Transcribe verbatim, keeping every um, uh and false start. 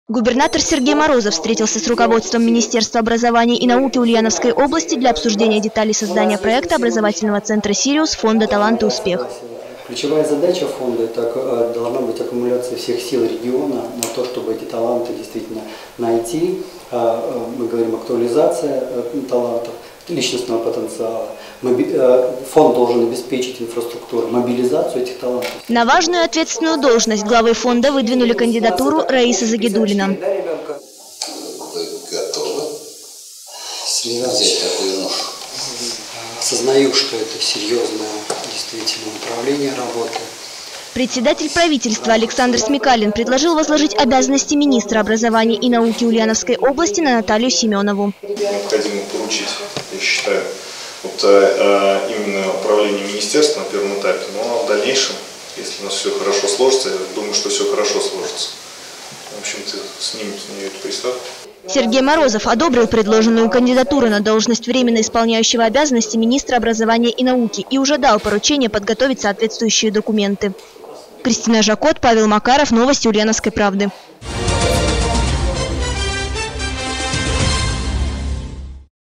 Губернатор Сергей Морозов встретился с руководством Министерства образования и науки Ульяновской области для обсуждения деталей создания проекта образовательного центра «Сириус» фонда «Талант и успех». Ключевая задача фонда – это должна быть аккумуляция всех сил региона на то, чтобы эти таланты действительно найти. Мы говорим актуализация талантов, личностного потенциала. Фонд должен обеспечить инфраструктуру, мобилизацию этих талантов. На важную и ответственную должность главы фонда выдвинули кандидатуру Раисы Загидуллина. Вы готовы взять такую ношу? Осознаю, что это серьезное действительно направление работы. Председатель правительства Александр Смекалин предложил возложить обязанности министра образования и науки Ульяновской области на Наталью Семенову. Необходимо поручить, я считаю, вот, э, именно управление министерства на первом этапе, но в дальнейшем, если у нас все хорошо сложится, я думаю, что все хорошо сложится. В общем-то, снимем с нее эту приставку. Сергей Морозов одобрил предложенную кандидатуру на должность временно исполняющего обязанности министра образования и науки и уже дал поручение подготовить соответствующие документы. Кристина Жакот, Павел Макаров, новости Ульяновской правды.